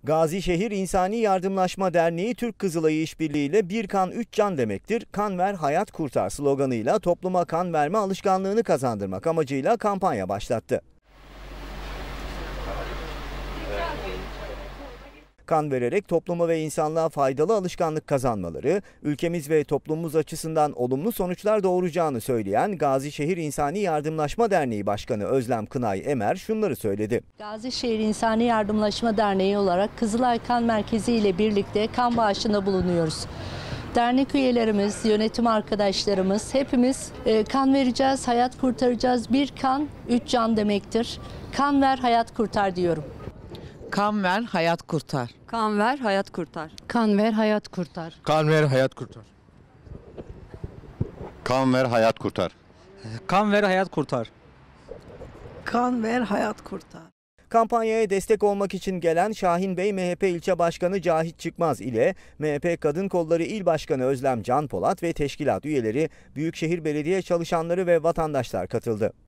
Gazişehir İnsani Yardımlaşma Derneği Türk Kızılayı İşbirliği ile "Bir kan 3 can demektir, kan ver hayat kurtar" sloganıyla topluma kan verme alışkanlığını kazandırmak amacıyla kampanya başlattı. Kan vererek topluma ve insanlığa faydalı alışkanlık kazanmaları, ülkemiz ve toplumumuz açısından olumlu sonuçlar doğuracağını söyleyen Gazişehir İnsani Yardımlaşma Derneği Başkanı Özlem Kınay Emer şunları söyledi. Gazişehir İnsani Yardımlaşma Derneği olarak Kızılay Kan Merkezi ile birlikte kan bağışında bulunuyoruz. Dernek üyelerimiz, yönetim arkadaşlarımız hepimiz kan vereceğiz, hayat kurtaracağız. Bir kan, 3 can demektir. Kan ver, hayat kurtar diyorum. Kan ver, hayat kurtar. Kan ver, hayat kurtar. Kan ver, hayat kurtar. Kan ver, hayat kurtar. Kan ver, hayat kurtar. Kan ver, hayat kurtar. Kan ver, hayat kurtar. Kampanyaya destek olmak için gelen Şahin Bey MHP İlçe Başkanı Cahit Çıkmaz ile MHP Kadın Kolları İl Başkanı Özlem Can Polat ve teşkilat üyeleri, Büyükşehir Belediye çalışanları ve vatandaşlar katıldı.